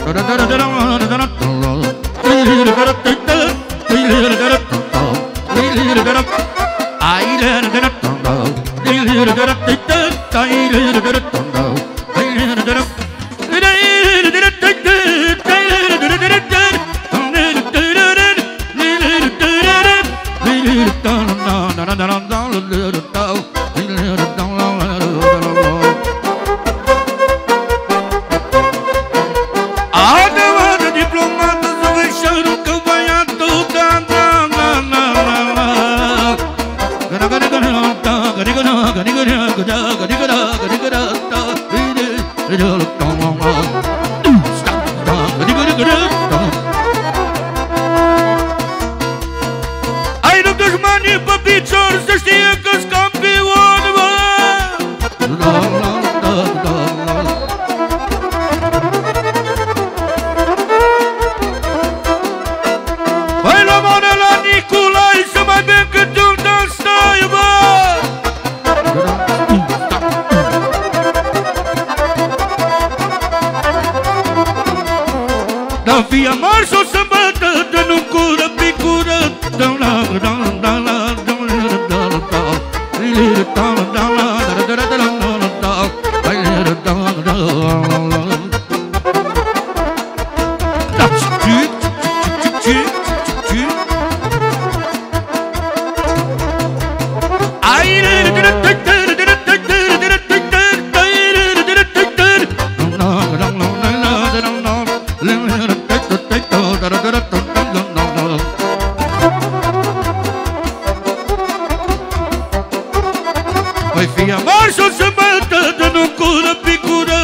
Ai nu dușmanii pe picior să știe că-s campion, bă! Păi la mână la Nicolai să mai bem câte un dan stai, bă! Da fie marș o să bătă, de nu cură picură. Păi fie marș o să bătă, de nu cură picură.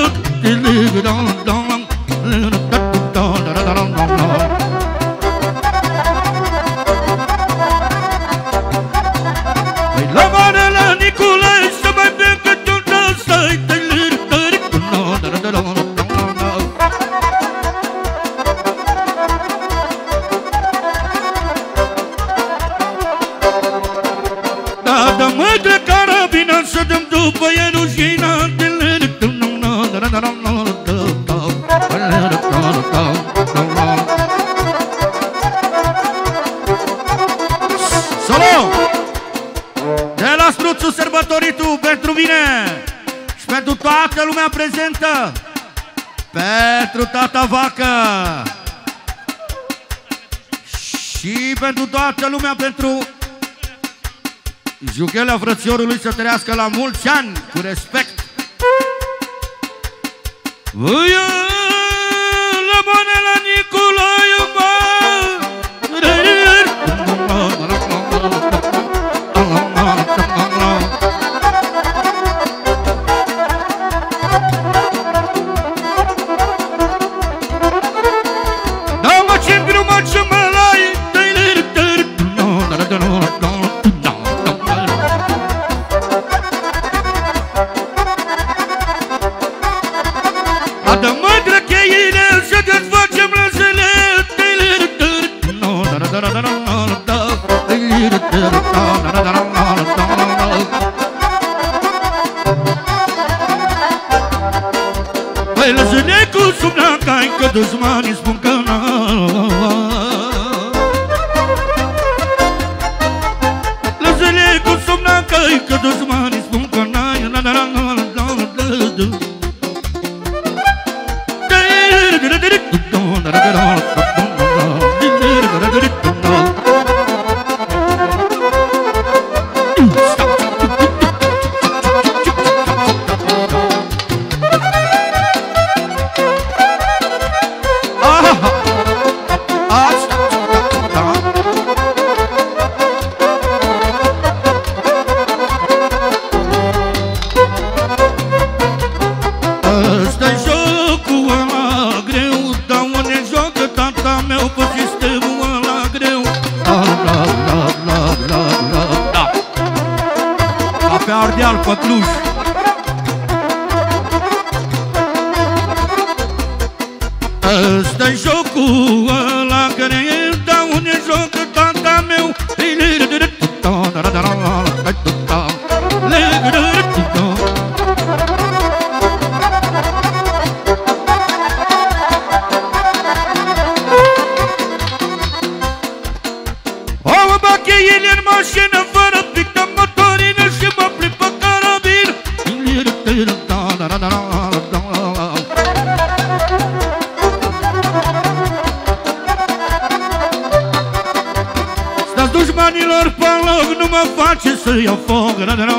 Păi la mare la Nicolai să mai bem câte un dan stai. Da, da, mă de carabina să dăm după e rușina. Solo! De la Struțul sărbătoritul pentru mine și pentru toată lumea prezentă, pentru tata Vacă și pentru toată lumea, pentru Juchelea frățiorului să trăiască la mulți ani, cu respect. Uia, la mână la Nicolai, mă! Da, mă, ce-mi greu, mă, ce mă lai! Adă mândră cheile să desfacem lăsele. Păi lăsele cu subnacai, că dușmanii spun că lăsele cu subnacai, că dușmanii spun că ăsta-i jocul ăla greu, dar unde joacă tata meu pe sistemul ăla greu. Da, ca pe Ardeal, pe Cluj. Ăsta-i jocul ăla greu, dar unde joacă tata meu. dușmanilor pe loc nu mă face să iau foc.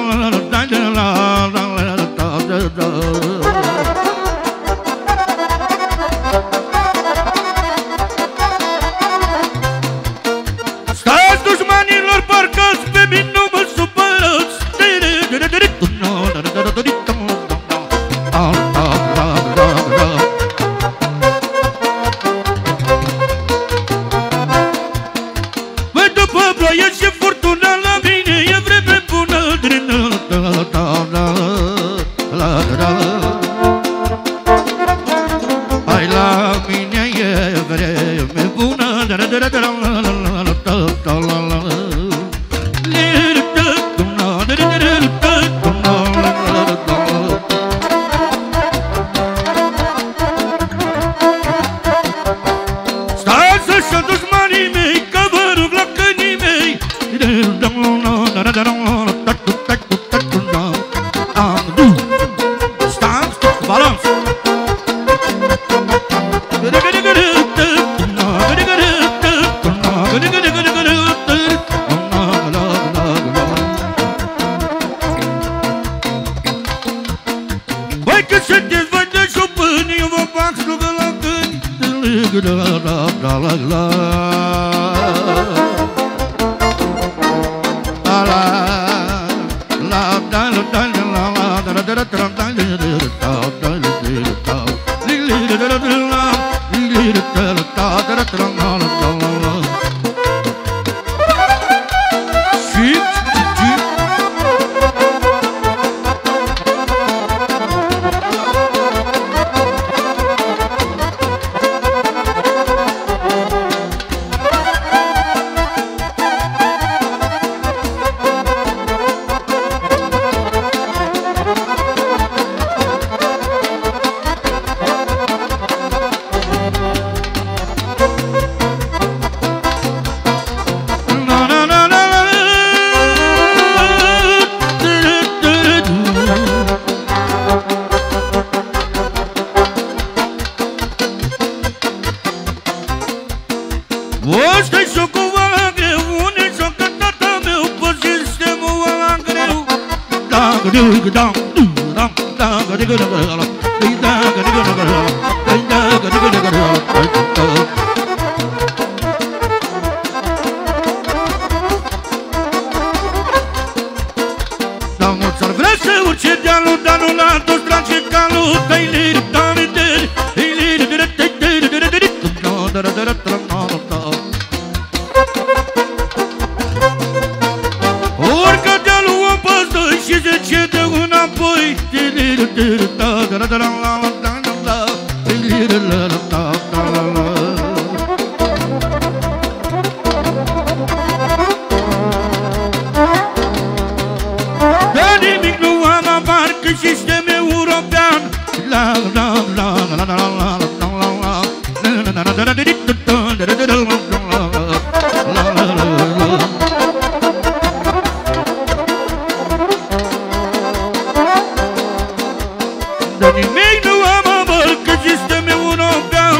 Stați dușmanilor parcați, pe mine nu mă supărați. Băi, după ploaie și furtună la mine e vreme bună. Hai, la mine e vreme bună. Stați așa dușmanii mei, că vă rog la cănii mei. Stați, balans. Băi, că sunteți voi de șopâni, eu vă fac slugă la câini. Ăsta-i jocul ăla greu, unde joacă tata meu pe sistemul ăla greu. Da, mulți ar vrea să urce dealul, dar nu la toți trage calul. Urcă dealul o păstă și zice de înapoi. De nimic nu am abar că sistem european. De nimic nu am abar că sistem european.